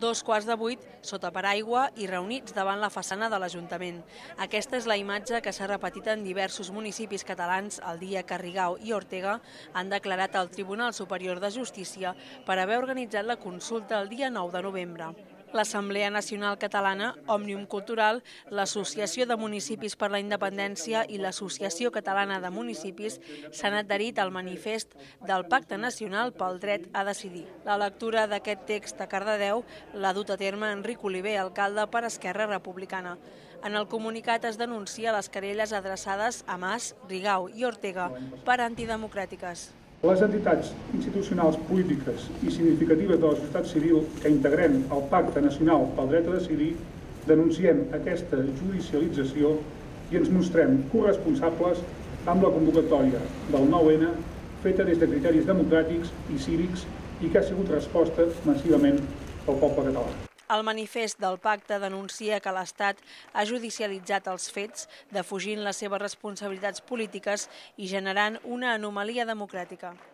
7:15, sota paraigua i reunits davant la façana de l'Ajuntament. Aquesta és la imatge que s'ha repetit en diversos municipis catalans el dia que Rigau i Ortega han declarat al Tribunal Superior de Justícia per haver organitzat la consulta el dia 9 de novembre. L'Assemblea Nacional Catalana, Òmnium Cultural, l'Associació de Municipis per la Independència i l'Associació Catalana de Municipis s'han adherit al manifest del Pacte Nacional pel Dret a Decidir. La lectura d'aquest text a Cardedeu l'ha dut a terme Enric Oliver, alcalde per Esquerra Republicana. En el comunicat es denuncia les querelles adreçades a Mas, Rigau i Ortega per antidemocràtiques. Les entitats institucionals polítiques i significatives de la societat civil que integrem el Pacte Nacional pel Dret a Decidir denunciem aquesta judicialització i ens mostrem corresponsables amb la convocatòria del 9N feta des de criteris democràtics i cívics i que ha sigut resposta massivament pel poble català. El manifest del pacte denuncia que l'Estat ha judicialitzat els fets, defugint les seves responsabilitats polítiques i generant una anomalia democràtica.